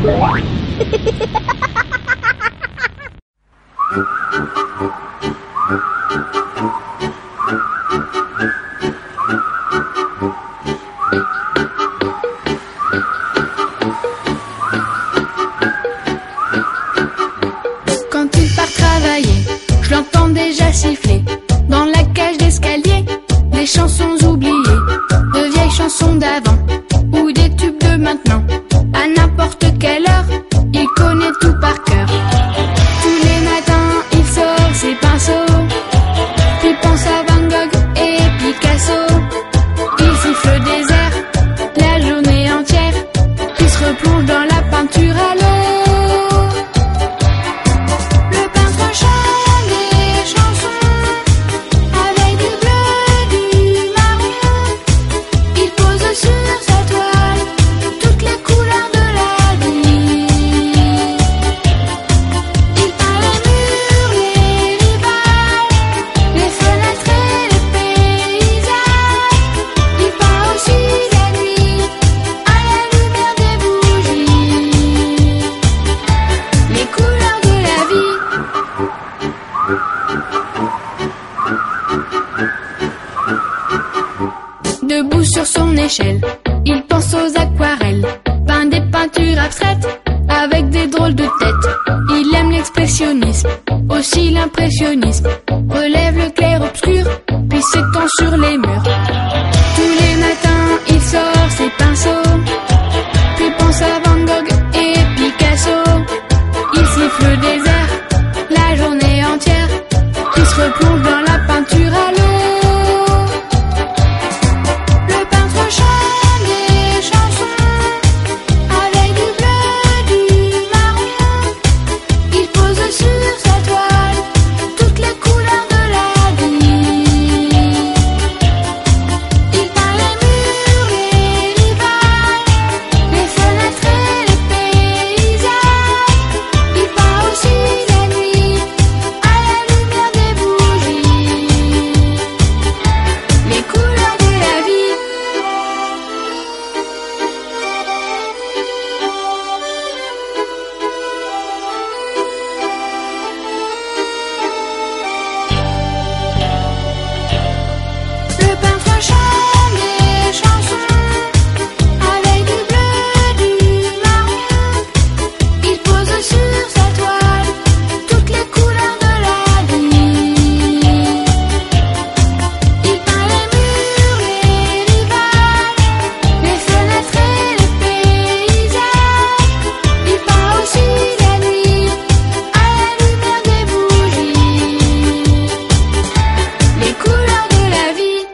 Quand il part travailler, je l'entends déjà siffler. Dans la cage d'escalier, des chansons oubliées, de vieilles chansons d'avant, ou des tubes de maintenant. À n'importe quelle heure, il connaît tout par cœur. Tous les matins, il sort ses pinceaux, il pense à Van Gogh et Picasso. Il siffle des airs la journée entière, il se replonge dans la peinture à l'eau. Le peintre chante des chansons avec du bleu, du marron. Il pose sur sa toile toutes les couleurs de la vie. Il peint les murs, les rivages, les fenêtres et les paysages. Il peint aussi la nuit à la lumière des bougies. Les couleurs de la vie. Debout sur son échelle, il pense aux aquarelles, peint des peintures abstraites avec des drôles de têtes. Il aime l'expressionnisme, aussi l'impressionnisme, relève le clair-obscur, puis s'étend sur les murs. Tous les matins, il sort ses pinceaux, puis pense à Van Gogh et Picasso. Il siffle des airs la journée entière, puis se replonge dans la peinture à l'eau. Le peintre chante des chansons avec du bleu, du marron. Il pose sur sa toile toutes les couleurs de la vie. Il peint les murs, les rivages, les fenêtres et les paysages. Il peint aussi la nuit à la lumière des bougies. Les couleurs de la vie. Le peintre chante des chansons avec du bleu, du marron. Il pose sur sa toile toutes les couleurs de la vie. Il peint les murs, les rivages, les fenêtres et les paysages. Il peint aussi la nuit à la lumière des bougies. Les couleurs de la vie.